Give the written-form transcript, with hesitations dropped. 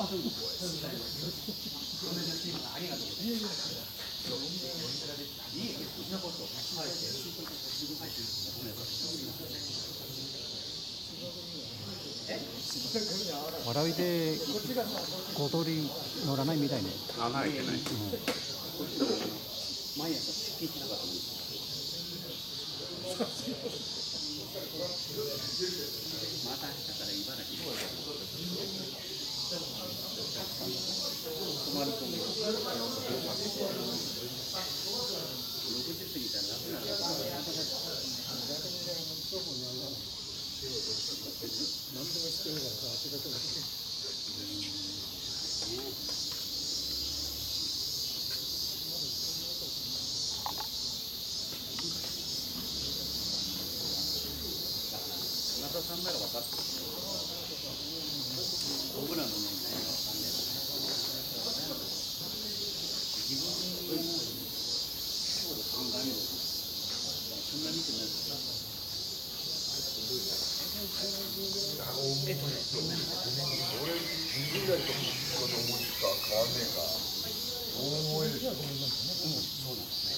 わらびで小鳥乗らないみたいね。 あ、ないけない。 毎朝出勤しなかったもんです。また明日から茨城に泊まり込みを6時過ぎたら楽なのかな。何でも知ってるからさ、足だけだけ。中田さんなら分かってる。僕らの年代は分かんない。自分の考える。そんな見てないですか。 俺、20代と思いしか変わんねえか。どう思える。 そうなんですね。